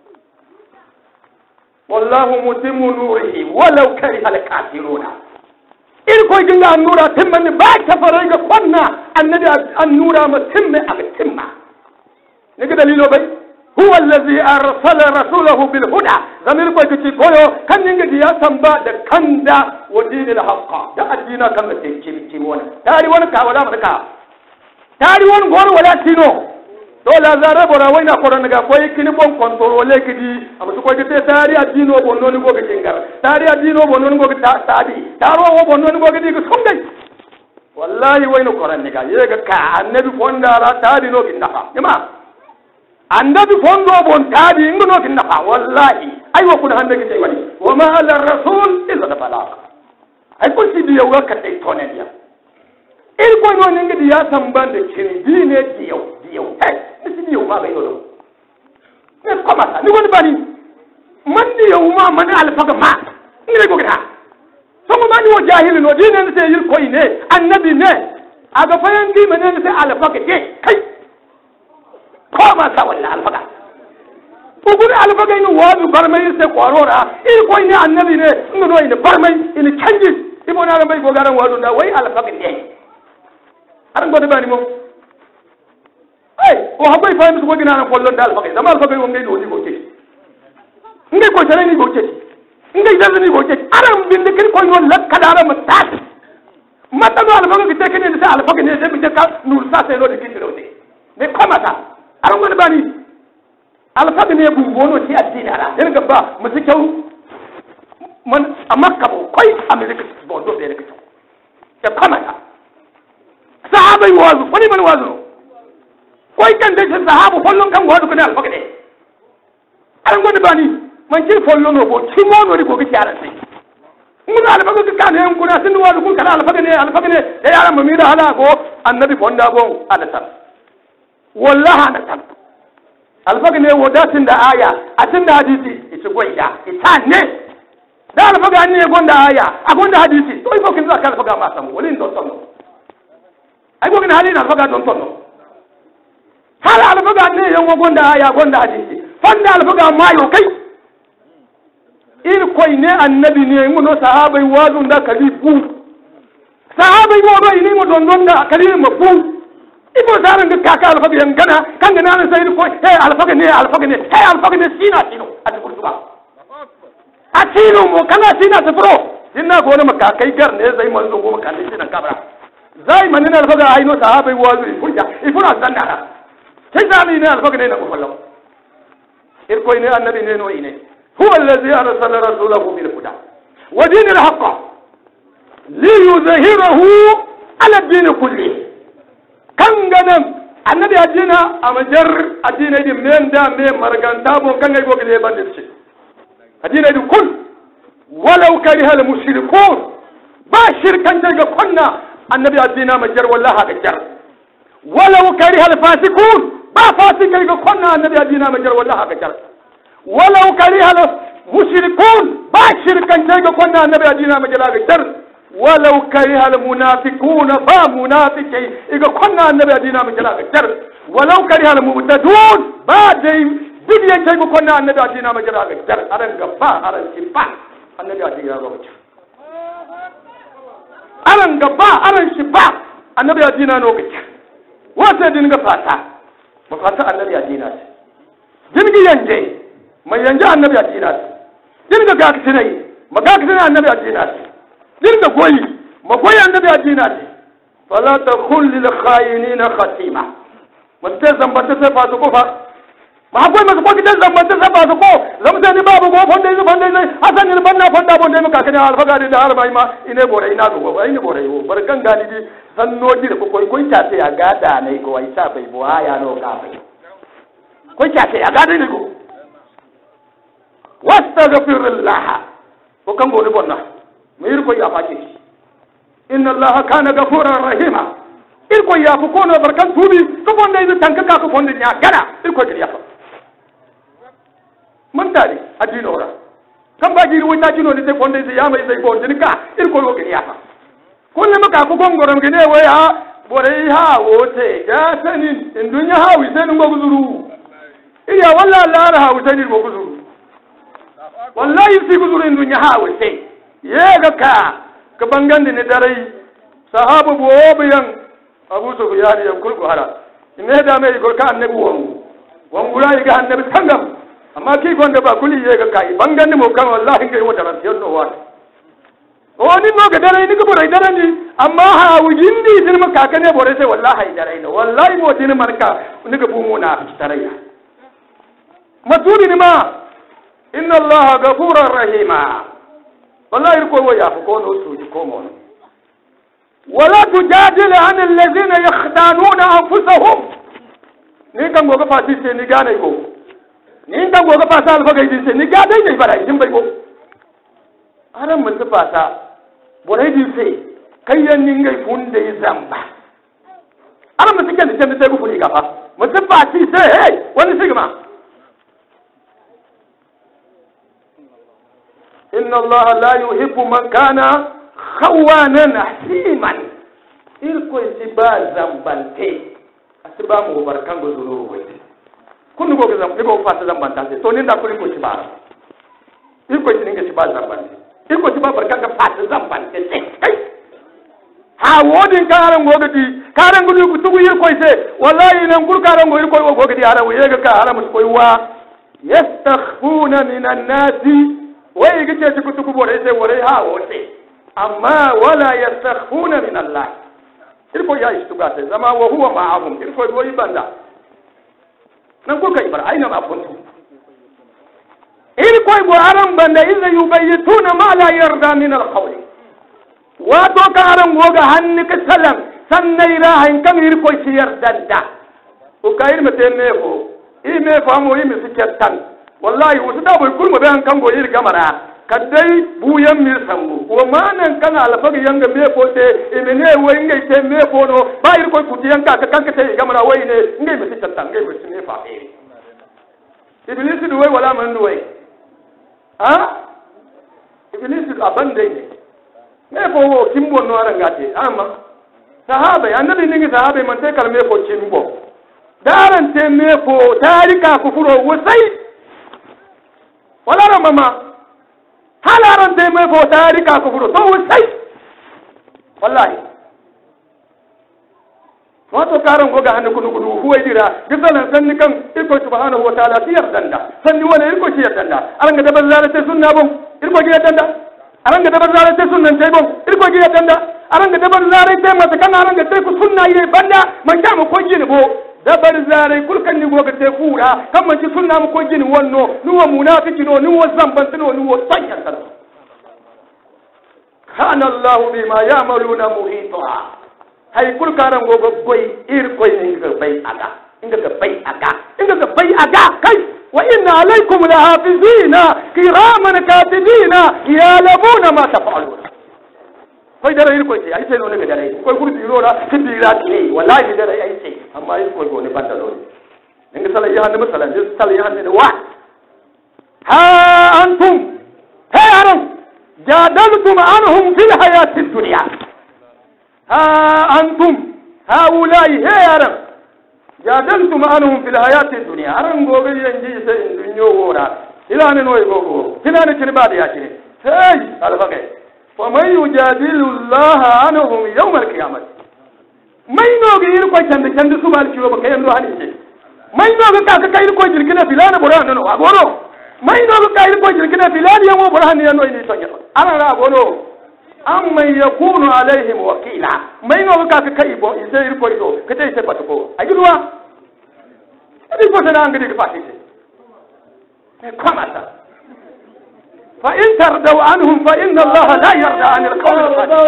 والله متم نوره ولو كره الكافرون إلكو يجينا النور تمني باك تفرج قلنا النبي النور متم أمتم نقدر دليله بي هو الذي أرسل رسوله بالهدى زميل كوي كتي كويو كان ينجي يا سامبا دكاندا ودين الحق دا أدينا كم تيجي تيمون تاري وان كاولا مركا تاري وان غور ولا تينو دولا زارا بورا وينا كورنغا كوي كيني بون كونترول ولا كدي أما سو كوي كتي تاري أدينو بونوني كوي كينغار تاري أدينو بونوني كوي تادي تارو بونوني كوي كدي كسونغاي والله وينو كورنغا يغا كا النبي فوندارا تاري نو كيندا يما annabi fondo bon taadi ngono ki nafa wallahi ay wa kun hande ki wali wa ma ala rasul illa balagh ay ko si biyo ga kate tonen ya il ko no ngi di ya sambande kin dine diyo diyo hey si biyo ma ga yolo ne koma ta ni woni bani man diyo ma man alfaga ma ngi ko gata so mo mani wo jahil no dine ne se yil ko ine annabi ne aga fayan di men ne se alfaga ke kai koma sa wala alfaga ugun alfaga ina wadu barmai se korora il ko ni annabi ne ngono ina barmai ina canji ibona ran bai gogaran wadu da wai alfaga ne aran gode bani mo ai o habai fa mi ko gina na kollon da alfaga da alfaga wo ngai do ni gote ngai ko tare ni gote ngai da ni gote aran binde kin ko yon lakkadara mutat mata no alfaga ki tekene ni sa alfaga ne se bi ka nur sa se lo de kin do ne koma ta aron wani bani alfaga ne bumbono ti addini ala yan gaba musu kyau man a makka bo kai amerika bo do da rikito ya kamata sahabai wazu wani man wazu kai kan da shi sahabu follon kan wazu kana alfaga ne aron wani bani man ci follon no bo ci mono ri ko ki ara sai mun alfaga ka kan yan kuna sun wazu kun kana alfaga ne alfaga ne da yaran mamira hala ko annabi fonda bo adata wallahi na tan alfaga ne wadatin da aya a tin da hadisi ita goida ita ne da alfaga ne gonda aya a gonda hadisi to ifo kin zaka alfaga ma samu wani don tonno ai go kin hali na alfaga don tonno hala alfaga ne yan gonda aya gonda hadisi fanda alfaga ma yo kai il koy ne annabi ne mun sahabai wazun da kalifu sahabai wo ne mo don don da kalifu mafu ibo zaran ga kaka alfaga yan gana kan ga nan sai ko eh alfaga ne alfaga ne eh alfaga ne sina sino a cikin kurtuba a sino mo kana sina ta furo dinna gona maka kai gar ne zai manzo go maka ne sina kabra zai manin alfaga ai no sahabai wazu furja ifura zanna sai zani ne alfaga ne na ko fallo ir ko ne annabi ne no ine huwa allazi arsala rasulahu bil huda wa dinil haqq li yuzhirahu ala din kulli kan ganan annabi adina amajar adina di menda me marganta bo kan ngay gogale bande ci adina di kul walau kariha al mushrikun ba shirkan daga kunna annabi adina majar wallahi ga jar walau kariha al fasikun ba fasikai ga kunna annabi adina majar wallahi ga jar walau kariha al mushrikun ba shirkan daga kunna annabi adina majar ga jar ولو كره المنافقون فمنافقين إذا كنا النبي أدينا من جلاله جر ولو كره المبتدون بعد بدي شيء كنا النبي أدينا من جلاله جر أرن غفا أرن شفا النبي أدينا روج أرن غفا أرن شفا النبي أدينا روج وسيدنا غفاتا غفاتا النبي أدينا جنجي ينجي ما ينجي النبي أدينا جنجي غاكسني ما غاكسني النبي أدينا dinga goyi magoyi annabi addina ne fala takhul lil khayinina khatima mutta zamba ta sai fasu ko fa ma akwai masu ko gidan zamba ta sai fasu ko zamta ni babu go fonda ni fonda ni hasan ni banna fonda fonda mu kakani alfaga da har mai ma ine bore ina go ba ine bore wo barkan gani di sannoji da ko ko ta sai ya gada ne ko ai sa bai bo aya no ka bai ko ta sai ya gada ne ko wastaghfirullah ko kan go ni bonna مير كو يا فاكي ان الله كان غفورا رحيما ir ko ya fu kono barkan tubi ko bonde ni tanka ka ko bonde nya gana ir ko ya fa man tari adino ora kan ba jiri wata jino ni te bonde ya mai sai bonde ka ir ko lo ya fa ko le maka ko gongoram gene waya borai ha wote ya sanin in dunya ha wi sanin go guzuru iya wallahi Allah ha wi sanin go guzuru wallahi fi guzuru in dunya ha wi sai ye ga ka ka bangande ne darai sahabu bo bayan Abu Sufyan ya kulku hara ne da mai go ka annabi won won gura ga annabi tangam amma ki gonda ba kuli ye ga kai bangande mo kan wallahi ngai wata ran tiyo wa oni no ga dare ni ko borai dare ni amma ha wujindi din maka kane borai sai wallahi dare ne wallahi mo din marka ni ga bumu na tarayya matuni ni ma inna allaha ghafurur rahima wallahi ko waya ko no su ko mo wala tujadil an alladhina yakhtanuna anfusahum ni kan go ga fati sai ni gane ko ni kan go ga fata alfa ga din sai ni ga dai dai bara din bai ko aran mun fata borai din sai kayan ningai funde zamba ana mutum kan da sai ku funi gafa mutum ba ci sai hey wani sigma inna allaha la yuhibbu man kana khawanan hasiman irko siba zambante asiba mu barkan go zuru wai kun go ga zamba go fata zambanta sai to ni da kun ko siba irko ni ga siba zambante irko siba barkan ga fata zambante sai kai ha wodin karan gogadi karan gudu ku tugu yir koy se wallahi nan gur karan go yir koy gogadi ara wo yega ka ara mus koy wa yastakhfuna minan nasi wa yega ce ku tugu bore se wore ha wote amma wala yastakhfuna min Allah ir koy ya istuga se zama wa huwa ma'ahum ir koy goyi banda nan ko kai bar aina ma kuntu ir koy go aran banda idza yubayituna ma la yarda min al-qawli wato karan goga hannu ka salam sannai rahain kan ir ko ciyar danda o kayir mate mefo i me famo i mi sikatan wallahi wasu da boy kulmo be an kan go ir gamara kadai buyan mi sambu ko manan kana alfaga yanga mefo te i me ne wo ngai te mefo no ba ir ko kutiyan ka kan ka te gamara wai ne ngai mi sikatan ngai mi ne fa e iblis du wai wala man du wai ha iblis abande ne me ko wo kimbo no arangate amma sahabe annabi ningi sahabe man te kal me ko kimbo daran te me ko tarika ku furo wasai wala mama halaran te me ko tarika ku furo to wasai wallahi wato karan goga hannu kudu kudu huwai dira gisalan sanni kan iko subhanahu wa ta'ala tiyar danda sanni wala iko tiyar danda aranga da ballala te sunna bon iko tiyar danda aranga dabar zare te sunnan tay bon irko giya tanda aranga dabar zare te mata kana aranga te ku sunna ye banda man ta mu ko gini bo dabar zare kulkan ni goga te fura kan man ci sunna mu ko gini wonno ni wa munafiki no ni wa zamban no ni wa sanya tan kana allah bima ya'maluna muhita hay kulkaran goga goy irko ni ga bai aga inga ga bai aga inga ga bai aga kai وإن عليكم لحافظين كراما كاتبين يعلمون ما تفعلون koy dara yir koy ay sey no ne dara koy guru diro la sidira ni wallahi dara ay sey amma yir koy go ne banda lo ni nga sala yahan ne sala ni sala yahan ne wa ha antum hayaran jadaltum anhum fil hayati dunya ha antum haulai hayaran jadaltum anhum fil hayati dunya aran gobe yanji sai in dunyo wora ilane noy gogo tilane kirba da yakire hey alfaqe fa man yujadilu allah anhum yawm alqiyamah mai no ga yir ko cande cande subal ciwo ba kayan do hadise mai no ga ka kai ko jirkina filana boran no agoro mai no ga kai ko jirkina filani yamo boran no ni tonya ana ra agoro amma yakunu alaihim wakila mai no ka ka kai bo sai yir ko do ka tai sai patko ajidwa adi ko sana ngadi ka fatise kama ta fa in tardaw anhum fa inna allaha la yarda an alqawm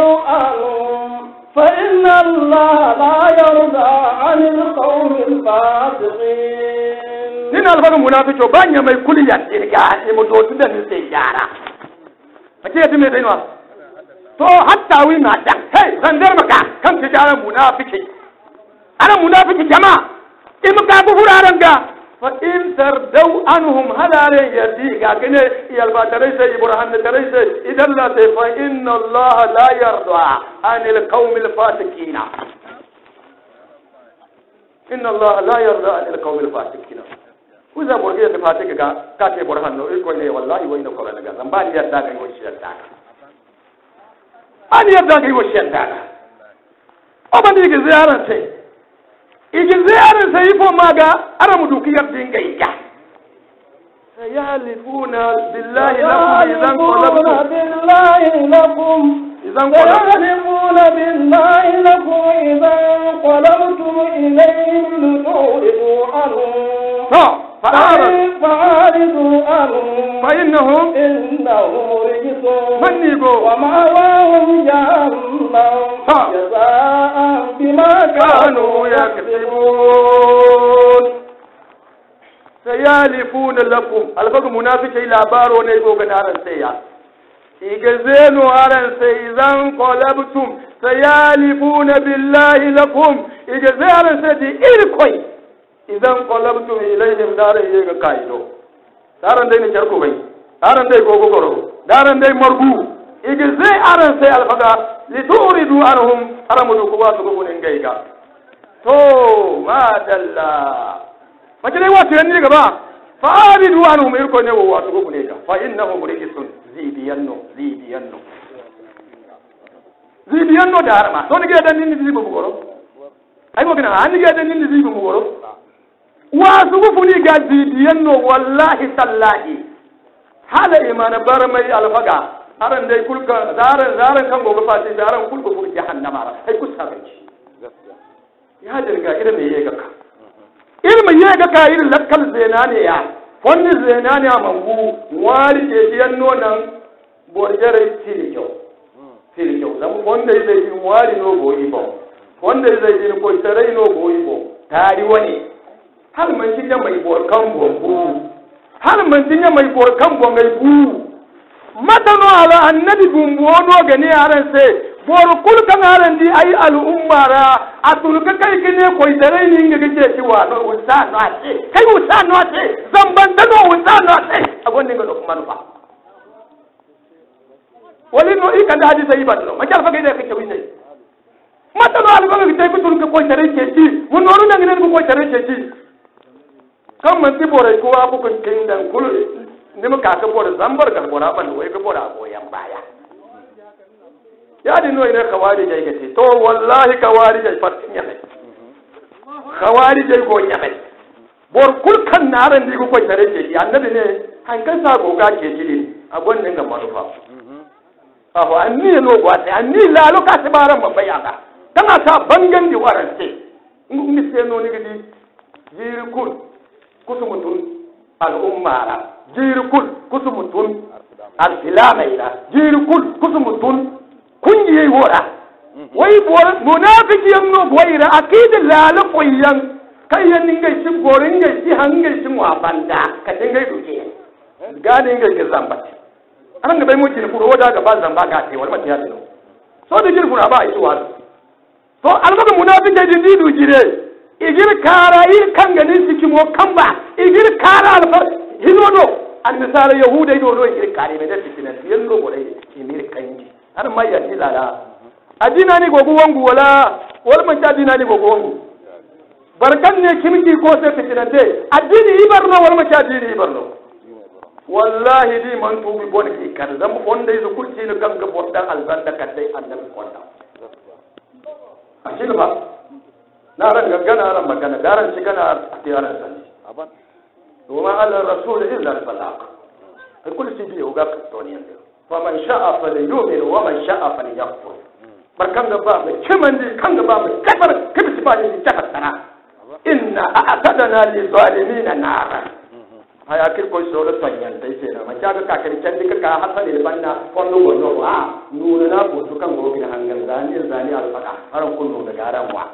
fa inna allaha la yarda an alqawm alfasiqin nina alfaga munafiqo banya mai kuliya dirga e mo do tunda ni sai yara ake yati me dai no to hatta wi na dan hey zandar maka kan tijara munafiki ana munafiki jama'a in ka bu huraran ga fa in tardaw anhum halale yadi ga kene yalba tare sai ibrahim tare sai idan la sai fa inna allah la yarda anil qaumil fasiqina inna Allah la yarda an al-qawmi al-fasiqin kuza borge ta fasika ga ka te bor hanno e ko ne wallahi wayna ko daga zambani yadda ga wani shiyarta an yadda ga wani shiyarta o bandi ga ziyaran sai igi ziyaran sai fo maga ara mu dukiyar dinga iya sayalifuna billahi lakum idan qalabtum billahi lakum إذا انقلبتم بالله لكم إذا انقلبتم إليهم لتعرضوا عنهم فأعرضوا عنهم فإنهم إنهم رجس من ومأواهم جهنم جزاء بما كانوا يكسبون سيالفون لكم الفقر منافق إلى بارو نيبو بنارا سيا igazenu aran sai idan qalabtum sayalifuna billahi lakum igazaran sai di irkoi idan qalabtum ilayhim dare yega kaido daran dai ne jarko bai daran dai gogo goro daran dai margu igazai aran sai alfaga lituridu anhum aramudu kuwa su gugunin gaiga to madalla mace dai wato yanni gaba fa aridu anhum irko ne wa su gugunin ga fa innahum rijisun zidiyanno zidiyanno zidiyanno da harma to nige dan ninni zibu goro ay mo gina an nige dan ninni zibu goro wa su gu funi ga zidiyanno wallahi tallahi hala imana barmai alfaga aran dai kulka zaran zaran kan gogo fati zaran kulko fur jahannama ay ku sabanci ya dirga irin me yega ka irin me yega ka irin lakkal zenane ya fonni zenani amangu wali ke diyanno nan borjere tilijo tilijo zam fonde zai yi wali no boyi bo fonde zai yi ko tare no boyi bo tari wani har man tinya mai bor kan bongu har man tinya mai bor kan bongai bu matano ala annabi bumbu no gani aran sai bor kul kan aran di ai al ummara atul ka kai kine ko tare ni ngi ke ci wa no usa no ate kai usa no ate zamban da no usa no ate agon ni ngo kuma no fa wali no i kan hadi sai badlo ma jar fa kai da kake wi sai matano al ko ngi tay ko tul ko tare ke ci mun no na ngi ko tare ke ci kan man ti bore ko abu ko kin dan kul ni mu ka ka bore zambar kan bora ban wai ka bora goyan baya yadi no ina kawari jay gati to wallahi kawari jay fatin ya kawari jay go nyame bor kul kan naran di ko tare ke annabi ne hankan sa go ga ke jili a gonnin ga manufa aho anni no gwate anni la lo ka sibaran mabaya ga kana sa bangan di warante ngi se no ni gidi jiri kul kusumutun al ummara jiri kul kusumutun al filamaira jiri kul kusumutun kungiye wora wai bor munafiki yanno boyira akidin lala koyan kayan ninga shi gorin ga shi hanga shi wa banda ka dinga duke gadi ga ga zamba anan ga bai mutin furo da ga ba zamba ga te wal matiya dino so da jir fura ba yi wa to albaga munafiki din didu jire igir kara yi kan ganin shi kimo kamba igir kara alfa hinodo an misala yahuda ido do igir kare me da fitina yanno gore imir kanji har mai ya tilala adina ni gogo wangu wala wal man adina ni gogo wangu barkan ne kimki ko sai fitinante addini ibarno wal man adini ibarno wallahi di man tubi bon ki kar zam onde zo kurti no ganga bodan albanda kadai annabi konda ashin ba na ran gana ran magana daran shi gana tiyaran sani aban wa ala rasul illa al balagh kullu shi bi uga toniyan faman sha'a falyu'min wa man sha'a falyakfur barkan ga ba mai kiman di kan ga ba mai kafar kabi ci ba ni jahar sana inna a'tadna li zalimina nara aya kir ko so da tanyan dai sai na maja ga kakari can dika ka hasali da banna fondo gono wa nuna na ko su kan gobi na hangan zani zani alfaka haran kullu da garan wa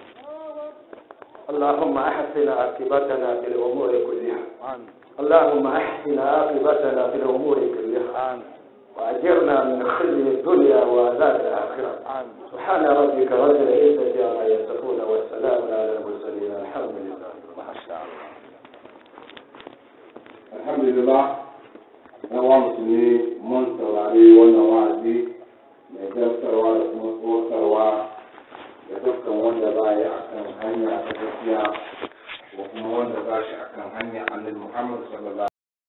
اللهم احسن عاقبتنا في الامور كلها اللهم احسن عاقبتنا في الامور كلها وأجرنا من خزي الدنيا وعذاب الآخرة سبحان ربك رب العزة عما يصفون والسلام على المرسلين الحمد لله ما شاء الله الحمد لله نوام سني منصر عليه ونوازي